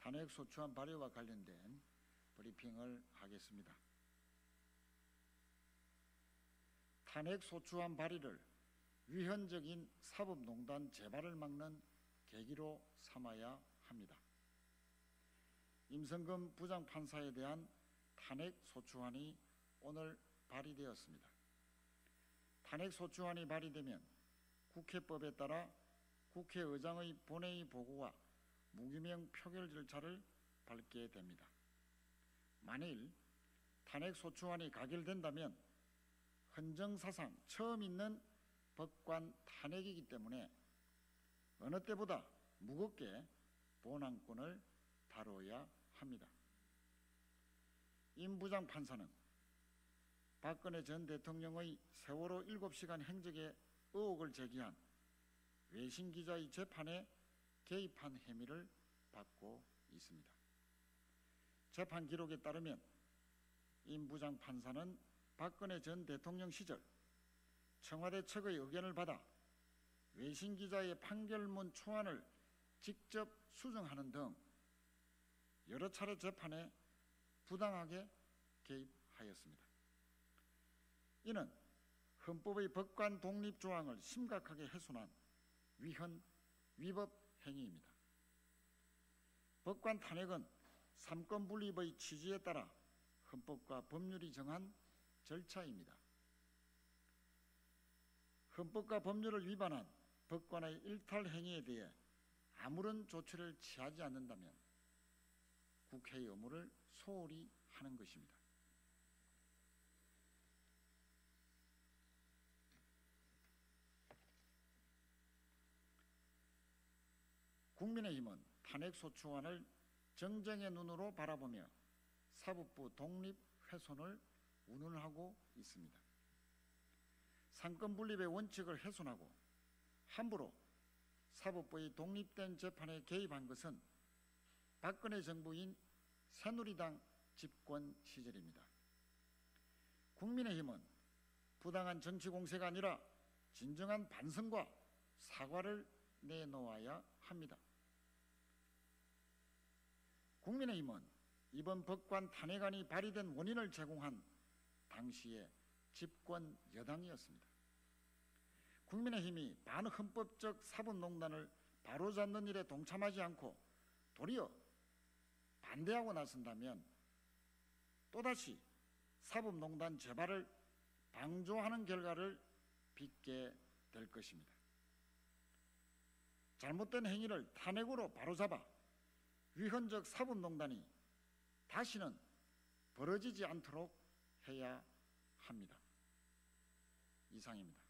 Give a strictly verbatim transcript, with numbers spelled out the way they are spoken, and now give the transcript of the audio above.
탄핵소추안 발의와 관련된 브리핑을 하겠습니다. 탄핵소추안 발의를 위헌적인 사법농단 재발을 막는 계기로 삼아야 합니다. 임성근 부장판사에 대한 탄핵소추안이 오늘 발의되었습니다. 탄핵소추안이 발의되면 국회법에 따라 국회의장의 본회의 보고와 무기명 표결 절차를 밟게 됩니다. 만일 탄핵소추안이 가결된다면 헌정사상 처음 있는 법관 탄핵이기 때문에 어느 때보다 무겁게 본안권을 다뤄야 합니다. 임 부장판사는 박근혜 전 대통령의 세월호 일곱 시간 행적에 의혹을 제기한 외신기자의 재판에 개입한 혐의를 받고 있습니다. 재판 기록에 따르면 임 부장판사는 박근혜 전 대통령 시절 청와대 측의 의견을 받아 외신기자의 판결문 초안을 직접 수정하는 등 여러 차례 재판에 부당하게 개입하였습니다. 이는 헌법의 법관 독립 조항을 심각하게 훼손한 위헌, 위법 행위입니다. 법관 탄핵은 삼권 분립의 취지에 따라 헌법과 법률이 정한 절차입니다. 헌법과 법률을 위반한 법관의 일탈 행위에 대해 아무런 조치를 취하지 않는다면 국회의 의무를 소홀히 하는 것입니다. 국민의힘은 탄핵소추안을 정쟁의 눈으로 바라보며 사법부 독립 훼손을 운운하고 있습니다. 상권분립의 원칙을 훼손하고 함부로 사법부의 독립된 재판에 개입한 것은 박근혜 정부인 새누리당 집권 시절입니다. 국민의힘은 부당한 정치 공세가 아니라 진정한 반성과 사과를 내놓아야 합니다. 국민의힘은 이번 법관 탄핵안이 발의된 원인을 제공한 당시의 집권 여당이었습니다. 국민의힘이 반헌법적 사법농단을 바로잡는 일에 동참하지 않고 도리어 반대하고 나선다면 또다시 사법농단 재발을 방조하는 결과를 빚게 될 것입니다. 잘못된 행위를 탄핵으로 바로잡아 위헌적 사법농단이 다시는 벌어지지 않도록 해야 합니다. 이상입니다.